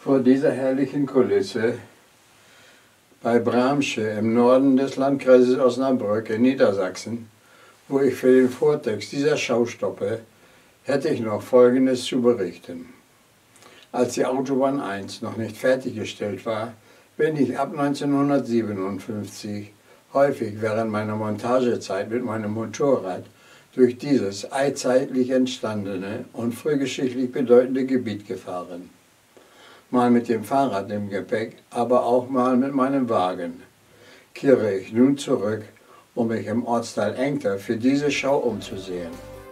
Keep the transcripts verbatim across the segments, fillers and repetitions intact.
Vor dieser herrlichen Kulisse bei Bramsche im Norden des Landkreises Osnabrück in Niedersachsen, wo ich für den Vortext dieser Schau stoppe, hätte ich noch Folgendes zu berichten. Als die Autobahn eins noch nicht fertiggestellt war, bin ich ab neunzehnhundertsiebenundfünfzig häufig während meiner Montagezeit mit meinem Motorrad durch dieses allzeitlich entstandene und frühgeschichtlich bedeutende Gebiet gefahren. Mal mit dem Fahrrad im Gepäck, aber auch mal mit meinem Wagen. Kehre ich nun zurück, um mich im Ortsteil Engter für diese Schau umzusehen.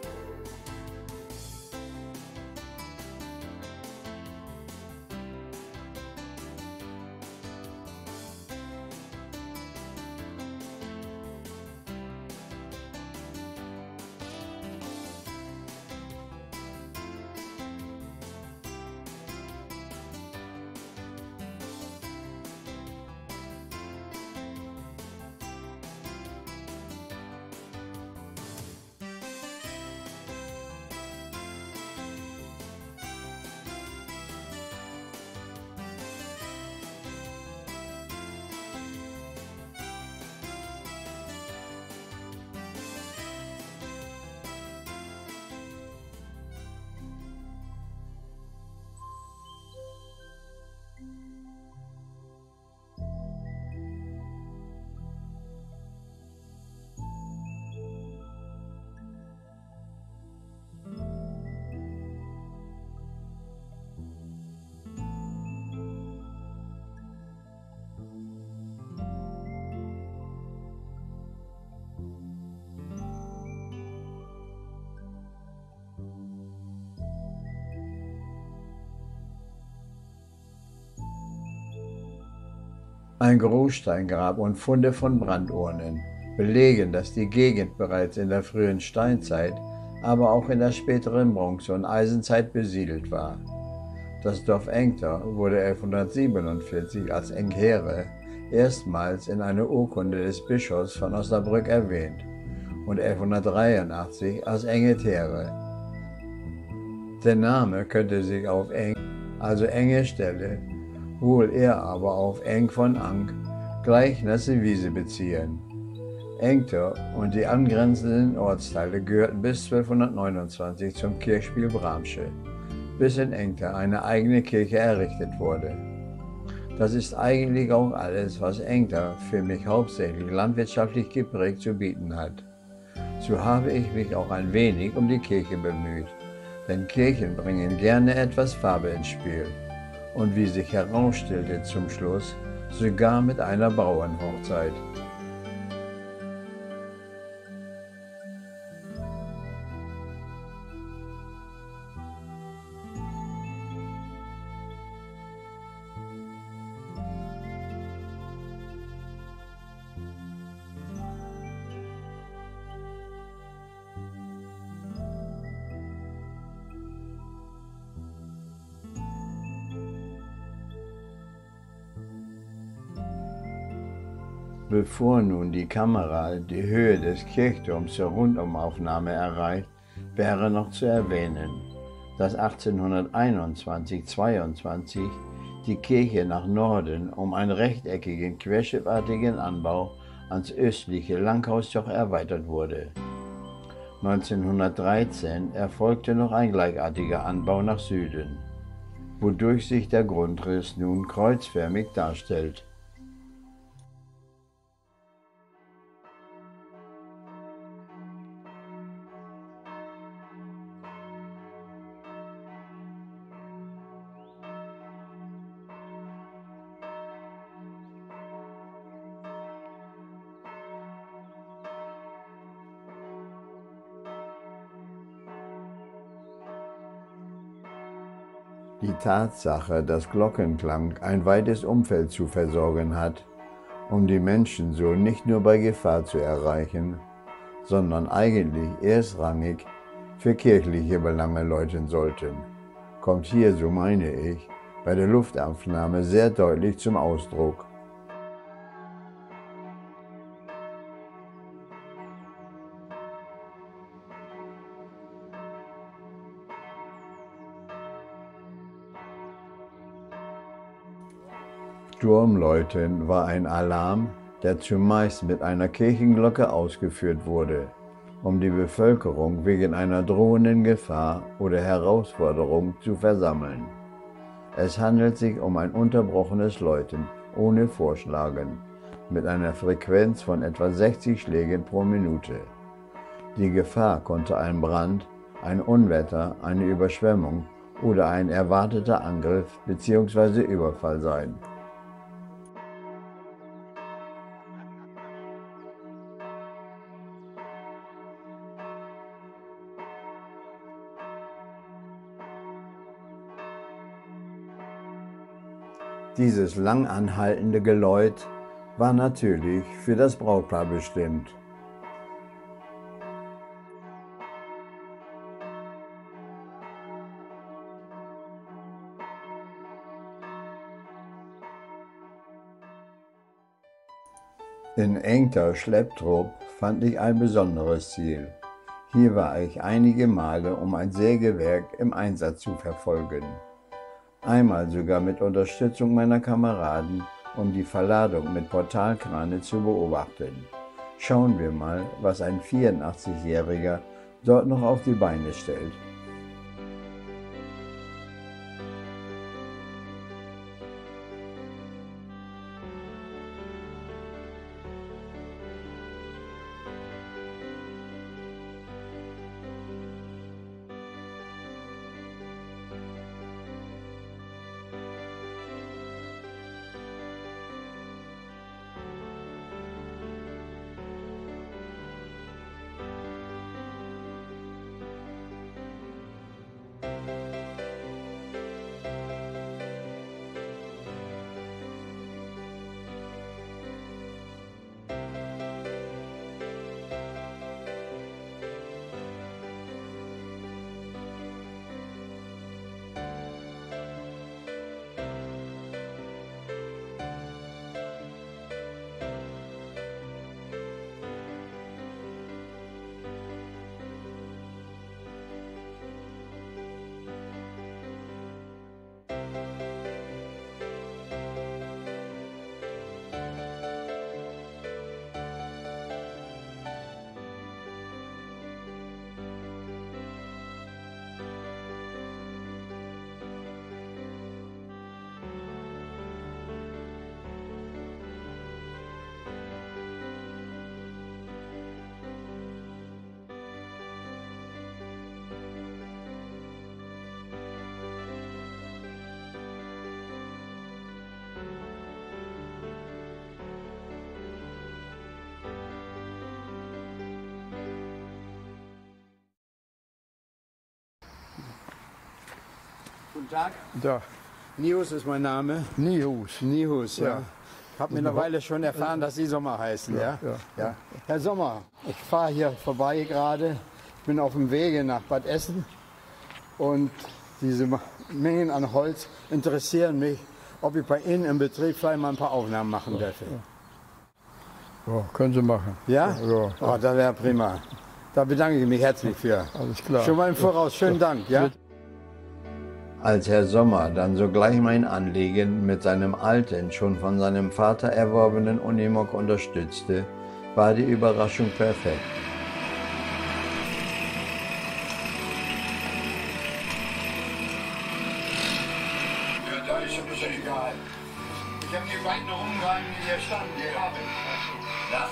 Ein Großsteingrab und Funde von Brandurnen belegen, dass die Gegend bereits in der frühen Steinzeit, aber auch in der späteren Bronze- und Eisenzeit besiedelt war. Das Dorf Engter wurde elfhundertsiebenundvierzig als Enghere erstmals in einer Urkunde des Bischofs von Osnabrück erwähnt und elfhundertdreiundachtzig als Engetere. Der Name könnte sich auf Eng, also enge Stelle, wohl eher aber auf Eng von Ank, gleich nasse Wiese beziehen. Engter und die angrenzenden Ortsteile gehörten bis zwölfhundertneunundzwanzig zum Kirchspiel Bramsche, bis in Engter eine eigene Kirche errichtet wurde. Das ist eigentlich auch alles, was Engter für mich hauptsächlich landwirtschaftlich geprägt zu bieten hat. So habe ich mich auch ein wenig um die Kirche bemüht, denn Kirchen bringen gerne etwas Farbe ins Spiel. Und wie sich herausstellte zum Schluss, sogar mit einer Bauernhochzeit. Bevor nun die Kamera die Höhe des Kirchturms zur Rundumaufnahme erreicht, wäre noch zu erwähnen, dass achtzehnhunderteinundzwanzig zweiundzwanzig die Kirche nach Norden um einen rechteckigen, querschiffartigen Anbau ans östliche Langhausjoch erweitert wurde. neunzehnhundertdreizehn erfolgte noch ein gleichartiger Anbau nach Süden, wodurch sich der Grundriss nun kreuzförmig darstellt. Die Tatsache, dass Glockenklang ein weites Umfeld zu versorgen hat, um die Menschen so nicht nur bei Gefahr zu erreichen, sondern eigentlich erstrangig für kirchliche Belange läuten sollten, kommt hier, so meine ich, bei der Luftaufnahme sehr deutlich zum Ausdruck. Sturmläuten war ein Alarm, der zumeist mit einer Kirchenglocke ausgeführt wurde, um die Bevölkerung wegen einer drohenden Gefahr oder Herausforderung zu versammeln. Es handelt sich um ein unterbrochenes Läuten ohne Vorschlagen mit einer Frequenz von etwa sechzig Schlägen pro Minute. Die Gefahr konnte ein Brand, ein Unwetter, eine Überschwemmung oder ein erwarteter Angriff bzw. Überfall sein. Dieses lang anhaltende Geläut war natürlich für das Brautpaar bestimmt. In engter Schlepptrupp fand ich ein besonderes Ziel. Hier war ich einige Male, um ein Sägewerk im Einsatz zu verfolgen. Einmal sogar mit Unterstützung meiner Kameraden, um die Verladung mit Portalkrane zu beobachten. Schauen wir mal, was ein vierundachtzigjähriger dort noch auf die Beine stellt. Guten Tag. Ja. Nihus ist mein Name. Nihus. Nihus, ja. Ja. Ich habe mittlerweile schon erfahren, dass Sie Sommer heißen, ja? Ja, ja. Herr Sommer, ich fahre hier vorbei gerade. Ich bin auf dem Wege nach Bad Essen und diese Mengen an Holz interessieren mich, ob ich bei Ihnen im Betrieb vielleicht mal ein paar Aufnahmen machen dürfe. Ja, können Sie machen. Ja? Ja. Oh, das wäre prima. Da bedanke ich mich herzlich für. Alles klar. Schon mal im Voraus, schönen Dank, ja? Als Herr Sommer dann sogleich mein Anliegen mit seinem alten, schon von seinem Vater erworbenen Unimog unterstützte, war die Überraschung perfekt. Ja, da ist ein bisschen egal. Ich habe die beiden rumgehalten, die hier standen, die habe ich. Ja.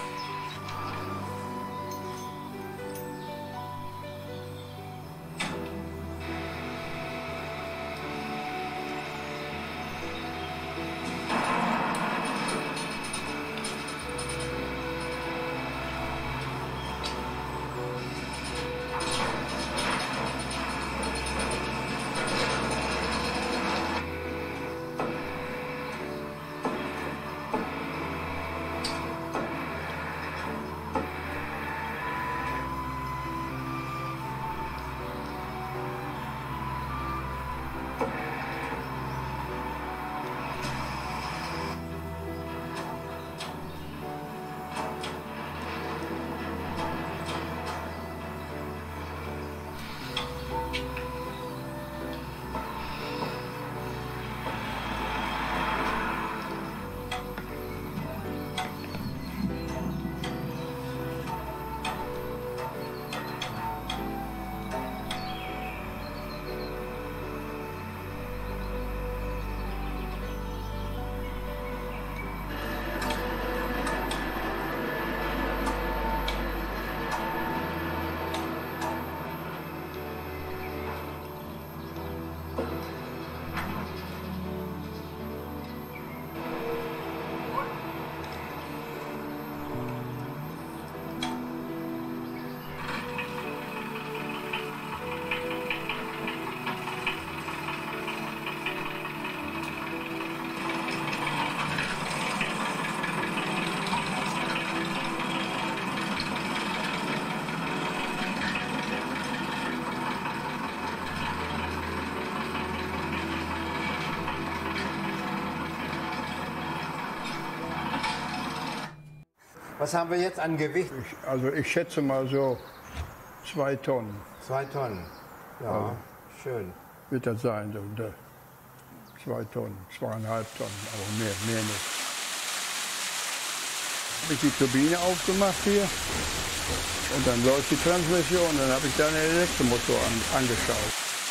Was haben wir jetzt an Gewicht? Ich, also ich schätze mal so zwei Tonnen Zwei Tonnen. Ja, Also. schön. wird das sein. So, da, zwei Tonnen, zweieinhalb Tonnen, aber mehr, mehr nicht. Habe ich die Turbine aufgemacht hier und dann läuft die Transmission. Dann habe ich da einen Elektromotor an, angeschaut.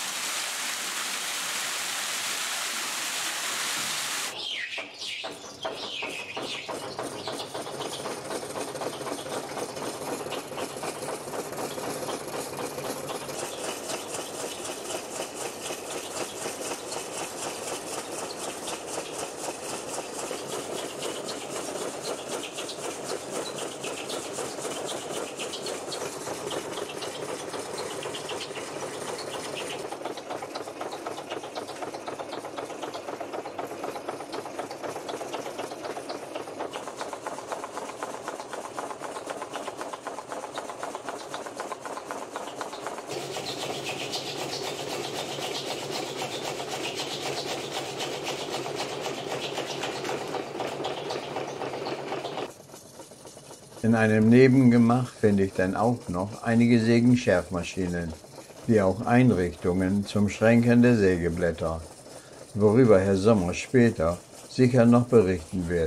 In einem Nebengemach finde ich dann auch noch einige Sägenschärfmaschinen, wie auch Einrichtungen zum Schränken der Sägeblätter, worüber Herr Sommer später sicher noch berichten wird.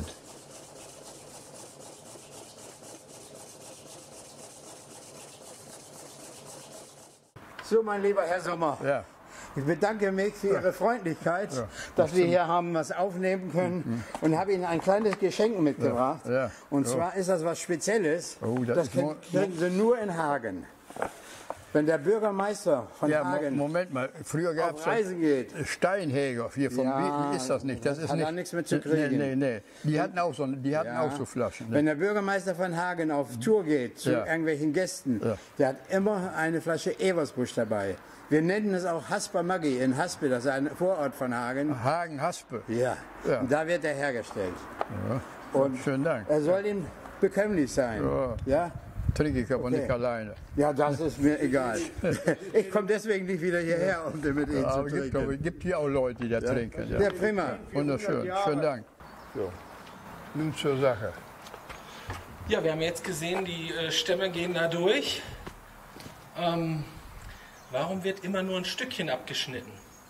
So, mein lieber Herr Sommer, Ja. ich bedanke mich für Ihre Freundlichkeit, Ja. dass wir hier haben was aufnehmen können und habe Ihnen ein kleines Geschenk mitgebracht. Ja. Ja. Und Ja. zwar ist das was Spezielles. Oh, das das ist kriegen mo- kriegen Sie nur in Hagen. Wenn der Bürgermeister von Ja, Mo- Hagen Moment mal, früher gab auf Reisen geht. es Steinhäger hier vom Ja, wie ist das nicht? Das ist hat nicht da nichts mit zu kriegen. Nee, nee, nee. Die hatten auch so, die hatten Ja. auch so Flaschen. Wenn Ne? der Bürgermeister von Hagen auf Tour geht zu Ja. irgendwelchen Gästen, Ja. der hat immer eine Flasche Eversbusch dabei. Wir nennen es auch Hasper Maggi in Haspe, das ist ein Vorort von Hagen. Hagen Haspe. Ja, Ja. Und da wird er hergestellt. Ja. Und Schönen Dank. er soll ihm bekömmlich sein. Ja. Ja? Trinke ich aber Okay. nicht alleine. Ja, das ist mir egal. Ich komme deswegen nicht wieder hierher, um mit Ihnen Ja, zu aber es gibt, aber trinken. es gibt hier auch Leute, die da trinken. Ja. Ja, prima. Wunderschön. Schönen Dank. So. Nun zur Sache. Ja, wir haben jetzt gesehen, die äh, Stämme gehen da durch. Ähm, warum wird immer nur ein Stückchen abgeschnitten?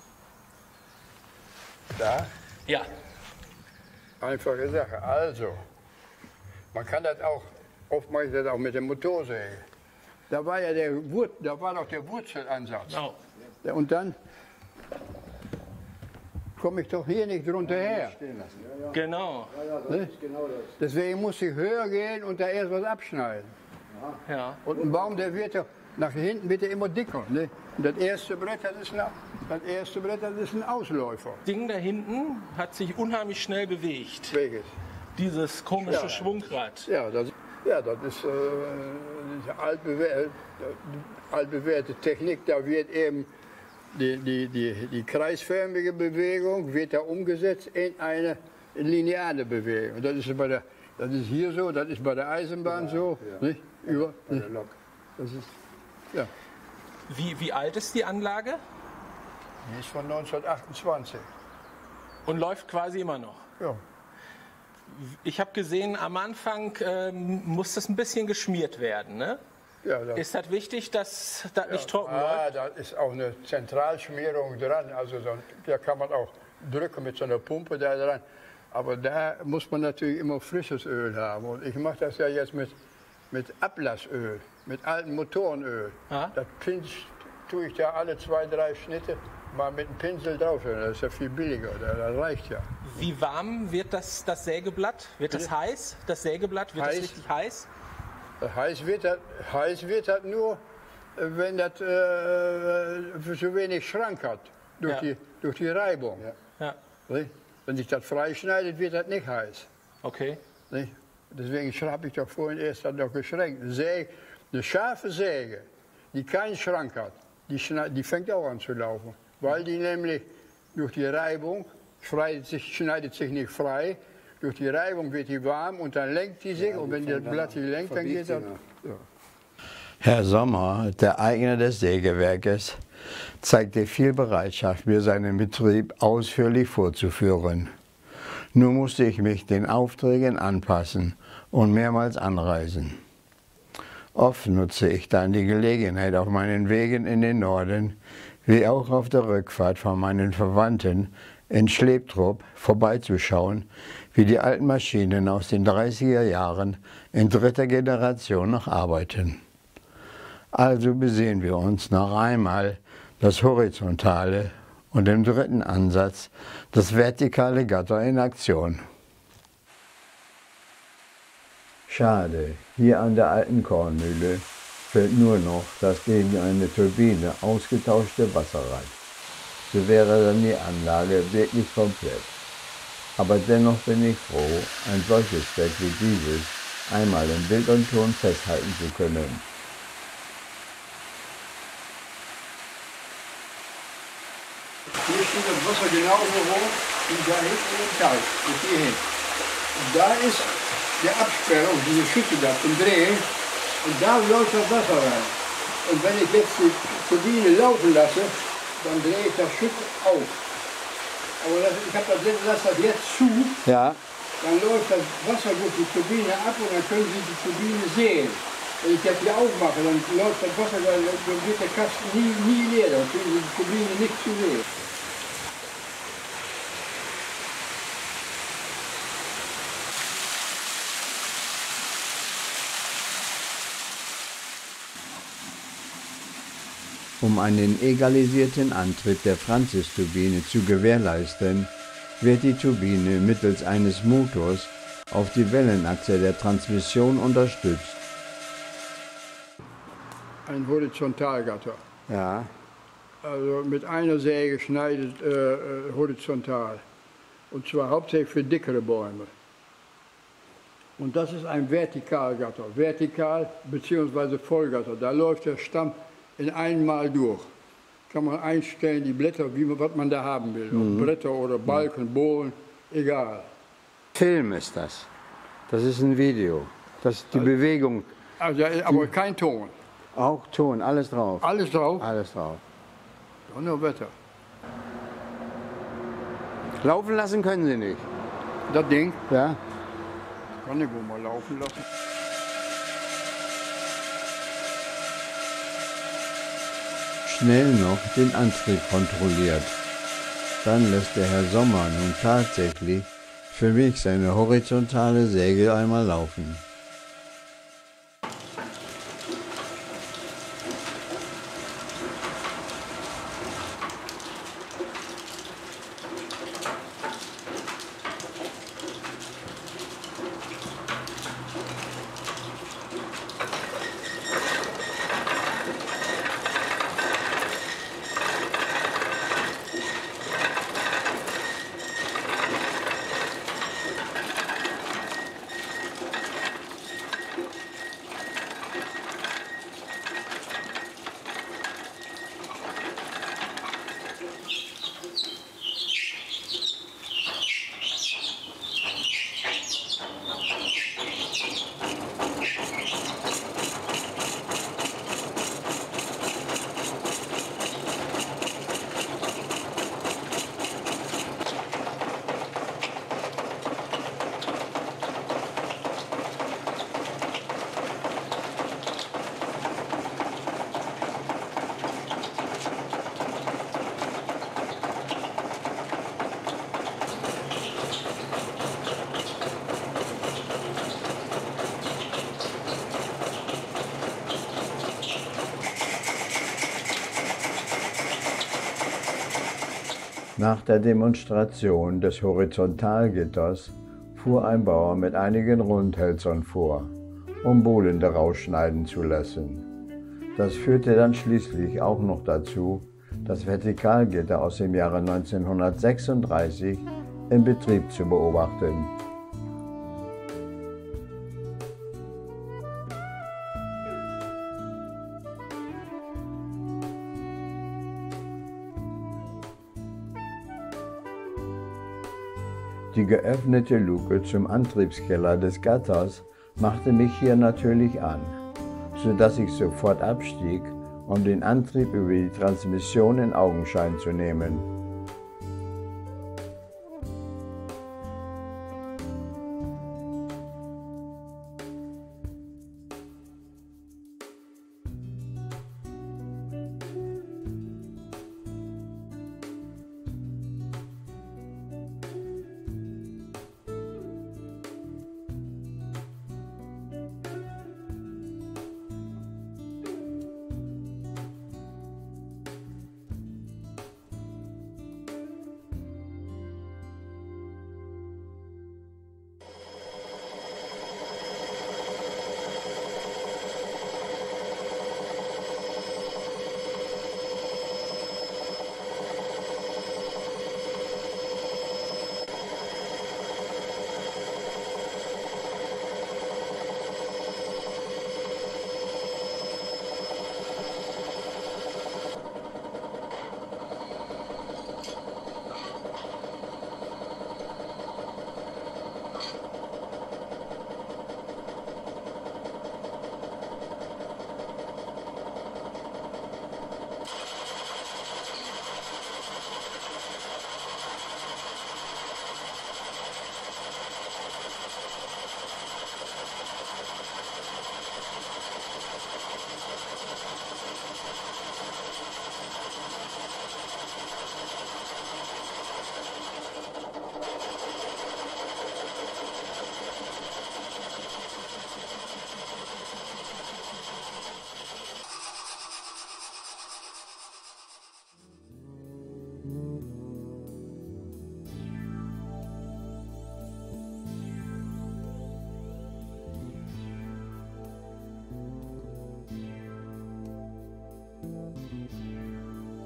Da? Ja, Einfache Sache. Also, man kann das auch, oft mache ich das auch mit der Motorsäge. Da war ja der, Wur da war noch der Wurzelansatz. genau. Ja, und dann komme ich doch hier nicht drunter her. Genau. Ne? Deswegen muss ich höher gehen und da erst was abschneiden. Ja. Und ein Baum, der wird ja, nach hinten wird er immer dicker. Ne? Und das erste Brett, das ist, ein, das erste Brett, das ist ein Ausläufer. Ding da hinten hat sich unheimlich schnell bewegt. Welches? Dieses komische Ja. Schwungrad. Ja, das, ja, das ist äh, diese altbewährte, altbewährte Technik. Da wird eben die, die, die, die kreisförmige Bewegung wird da umgesetzt in eine lineare Bewegung. Das ist, bei der, das ist hier so, das ist bei der Eisenbahn so. Nicht? Über, nicht? Das ist, ja. Wie, wie alt ist die Anlage? Die ist von neunzehnhundertachtundzwanzig. Und läuft quasi immer noch. Ja. Ich habe gesehen, am Anfang ähm, muss das ein bisschen geschmiert werden. Ne? Ja, das, Ist das wichtig, dass das nicht trocken ah, läuft? da ist auch eine Zentralschmierung dran. Also so, da kann man auch drücken mit so einer Pumpe da dran. Aber da muss man natürlich immer frisches Öl haben. Und ich mache das ja jetzt mit, mit Ablassöl, mit altem Motorenöl. Ah. Das pinch, tue ich da alle zwei, drei Schnitte mal mit einem Pinsel drauf. Das ist ja viel billiger, das, das reicht ja. Wie warm wird das, das Sägeblatt? Wird das heiß? Das Sägeblatt, wird Heiß. das richtig heiß? Heiß wird das, heiß wird das nur, äh, wenn das äh, so wenig Schrank hat, durch, Ja. die, durch die Reibung. Ja, Nicht? Wenn sich das freischneidet, wird das nicht heiß. okay. Nicht? Deswegen habe ich doch vorhin erst das noch geschränkt. Eine, Säge, eine scharfe Säge, die keinen Schrank hat, die, schneid, die fängt auch an zu laufen. Weil die nämlich durch die Reibung schneidet sich, schneidet sich nicht frei. Durch die Reibung wird die warm und dann lenkt die sich. und wenn das Blatt sich lenkt, dann geht das. Ja. Herr Sommer, der Eigner des Sägewerkes, zeigte viel Bereitschaft, mir seinen Betrieb ausführlich vorzuführen. Nur musste ich mich den Aufträgen anpassen und mehrmals anreisen. Oft nutze ich dann die Gelegenheit auf meinen Wegen in den Norden, wie auch auf der Rückfahrt von meinen Verwandten in Schlebtrup vorbeizuschauen, wie die alten Maschinen aus den dreißiger Jahren in dritter Generation noch arbeiten. Also besehen wir uns noch einmal das Horizontale und im dritten Ansatz das vertikale Gatter in Aktion. Schade, hier an der alten Kornmühle fehlt nur noch das gegen eine Turbine ausgetauschte Wasserrad. So wäre dann die Anlage wirklich komplett. Aber dennoch bin ich froh, ein solches Bett wie dieses einmal in Bild und Ton festhalten zu können. Hier steht das Wasser genauso hoch wie da hinten in dem Teich, bis hierhin. Und da ist die Absperrung, diese Schütte da zum Drehen, und da läuft das Wasser rein. Und wenn ich jetzt die Turbine laufen lasse, dann drehe ich das Schiff auf. Aber das, ich habe das, lasse das jetzt zu, Ja. dann läuft das Wasser durch die Turbine ab und dann können Sie die Turbine sehen. Wenn ich das hier aufmache, dann läuft das Wasser, dann wird der Kasten nie, nie leer, dann können Sie die Turbine nicht zu sehen. Um einen egalisierten Antrieb der Francis-Turbine zu gewährleisten, wird die Turbine mittels eines Motors auf die Wellenachse der Transmission unterstützt. Ein Horizontalgatter. Ja. Also mit einer Säge schneidet äh, horizontal. Und zwar hauptsächlich für dickere Bäume. Und das ist ein Vertikalgatter. Vertikal bzw. Vollgatter. Da läuft der Stamm in einmal durch. Kann man einstellen, die Blätter, wie man, was man da haben will. Mhm. Blätter oder Balken, Bohlen, egal. Film ist das. Das ist ein Video. Das ist die also, Bewegung. Also, aber kein Ton. Auch Ton, alles drauf. Alles drauf? Alles drauf. Und nur Wetter. Laufen lassen können Sie nicht. Das Ding? Ja. Kann ich wohl mal laufen lassen. Schnell noch den Antrieb kontrolliert. Dann lässt der Herr Sommer nun tatsächlich für mich seine horizontale Säge einmal laufen. Nach der Demonstration des Horizontalgitters fuhr ein Bauer mit einigen Rundhölzern vor, um Bohlen daraus schneiden zu lassen. Das führte dann schließlich auch noch dazu, das Vertikalgitter aus dem Jahre neunzehnhundertsechsunddreißig in Betrieb zu beobachten. Die geöffnete Luke zum Antriebskeller des Gatters machte mich hier natürlich an, so dass ich sofort abstieg, um den Antrieb über die Transmission in Augenschein zu nehmen.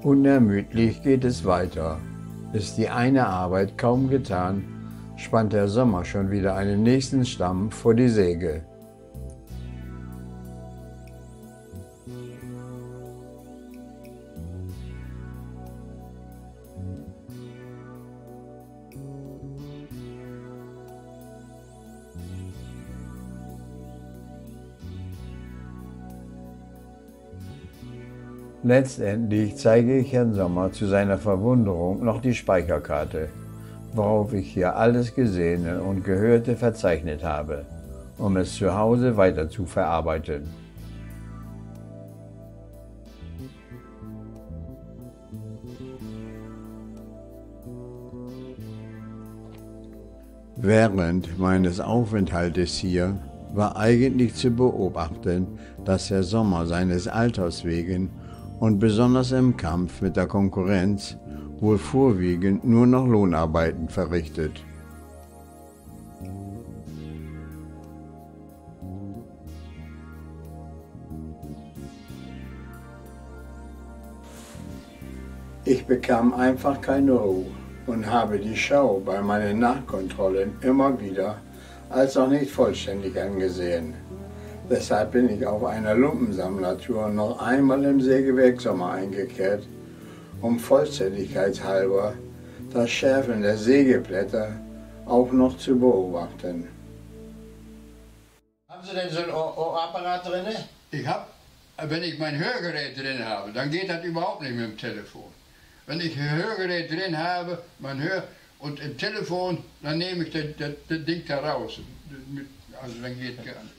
Unermüdlich geht es weiter. Ist die eine Arbeit kaum getan, spannt der Sommer schon wieder einen nächsten Stamm vor die Säge. Letztendlich zeige ich Herrn Sommer zu seiner Verwunderung noch die Speicherkarte, worauf ich hier alles Gesehene und Gehörte verzeichnet habe, um es zu Hause weiter zu verarbeiten. Während meines Aufenthaltes hier war eigentlich zu beobachten, dass Herr Sommer seines Alters wegen und besonders im Kampf mit der Konkurrenz wohl vorwiegend nur noch Lohnarbeiten verrichtet. Ich bekam einfach keine Ruhe und habe die Schau bei meinen Nachkontrollen immer wieder als noch nicht vollständig angesehen. Deshalb bin ich auf einer Lumpensammlertour noch einmal im Sägewerk Sommer eingekehrt, um vollständigkeitshalber das Schärfen der Sägeblätter auch noch zu beobachten. Haben Sie denn so ein Ohrapparat drin? Ich habe, wenn ich mein Hörgerät drin habe, dann geht das überhaupt nicht mit dem Telefon. Wenn ich ein Hörgerät drin habe, man hört, und im Telefon, dann nehme ich das, das, das Ding da raus. Also dann geht gar nicht.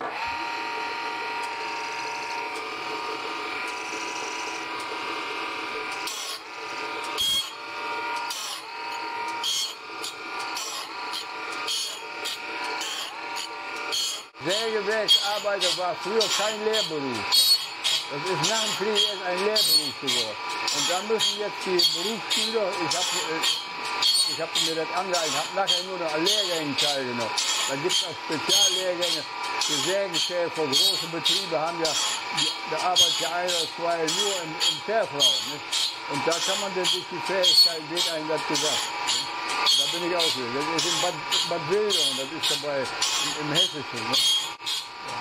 Sägewerksarbeiter war früher kein Lehrberuf. Das ist nach dem Krieg erst ein Lehrberuf geworden. Und da müssen jetzt die Berufsschüler, ich habe ich hab mir das angeeignet, habe nachher nur noch an Lehrgängen teilgenommen. Da gibt es auch Speziallehrgänge für Sägenschäfer. Große Betriebe haben ja, da arbeitet ja ein oder zwei nur im, im Zerfrauen. Nicht? Und da kann man dann durch die Fähigkeit, wird einem das gesagt. Nicht? Da bin ich auch hier. Das ist in Bad, Bad Wildungen, das ist dabei im, im Hessischen. Ne? Ja.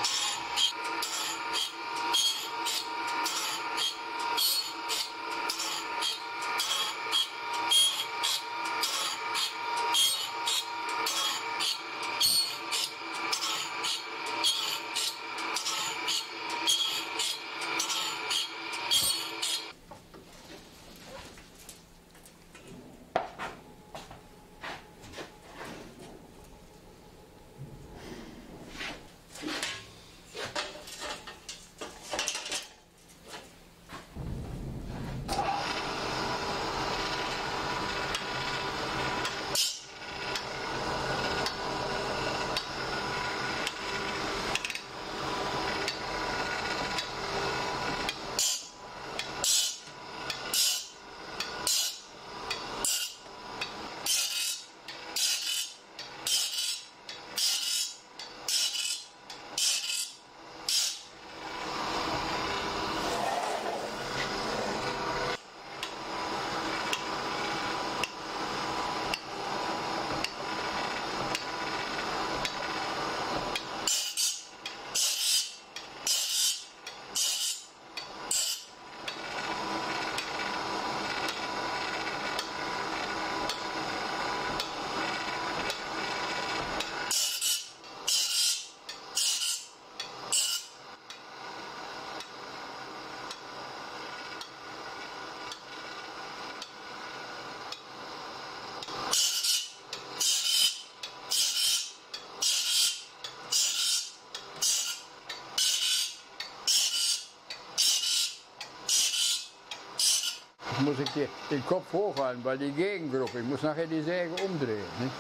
Muss ich die, den Kopf hochhalten, weil die Gegendruck, ich muss nachher die Säge umdrehen. Nicht?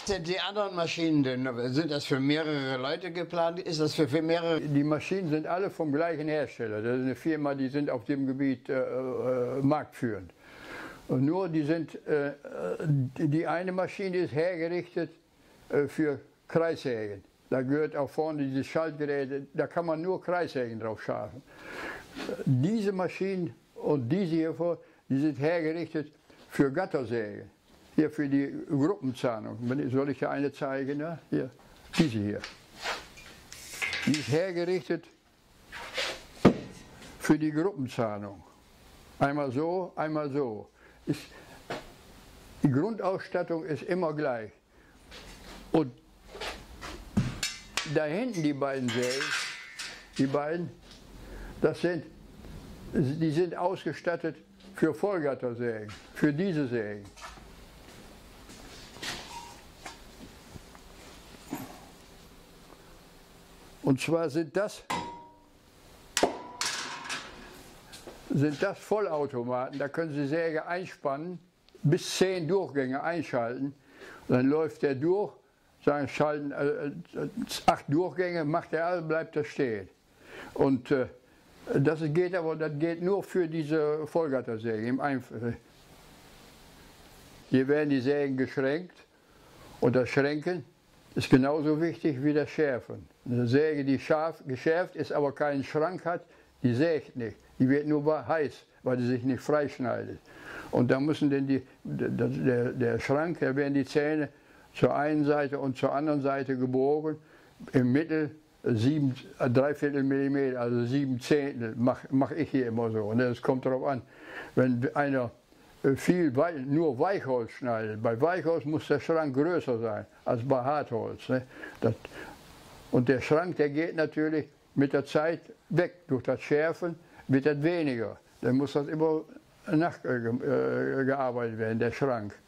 Sind die anderen Maschinen denn, sind das für mehrere Leute geplant? Ist das für, für mehrere? Die Maschinen sind alle vom gleichen Hersteller. Das ist eine Firma, die sind auf dem Gebiet äh, äh, marktführend. Und nur die sind, äh, die eine Maschine ist hergerichtet äh, für Kreissägen. Da gehört auch vorne diese Schaltgeräte, da kann man nur Kreissägen drauf scharfen. Diese Maschinen und diese hier vor, die sind hergerichtet für Gattersägen. Hier für die Gruppenzahnung. Soll ich ja eine zeigen? Ja? Hier, diese hier. Die ist hergerichtet für die Gruppenzahnung. Einmal so, einmal so. Ist, die Grundausstattung ist immer gleich. Und da hinten die beiden Sägen, die beiden, das sind, die sind ausgestattet für Vollgattersägen, für diese Sägen. Und zwar sind das, sind das Vollautomaten, da können Sie Säge einspannen, bis zehn Durchgänge einschalten. Dann läuft der durch, sagen, schalten äh, acht Durchgänge, macht er alle, bleibt er stehen. Und äh, das geht aber, das geht nur für diese Vollgattersäge im Einfall. Hier werden die Sägen geschränkt und das Schränken ist genauso wichtig wie das Schärfen. Eine Säge, die scharf, geschärft ist, aber keinen Schrank hat, die sägt nicht. Die wird nur heiß, weil sie sich nicht freischneidet. Und da müssen denn die, der, der Schrank, da werden die Zähne zur einen Seite und zur anderen Seite gebogen. Im Mittel sieben, dreiviertel Millimeter, also sieben Zehntel, mache mach ich hier immer so. Und es kommt darauf an, wenn einer viel nur Weichholz schneidet. Bei Weichholz muss der Schrank größer sein als bei Hartholz. Ne? Das, und der Schrank, der geht natürlich mit der Zeit weg. Durch das Schärfen wird das weniger. Dann muss das immer nachgearbeitet werden, der Schrank.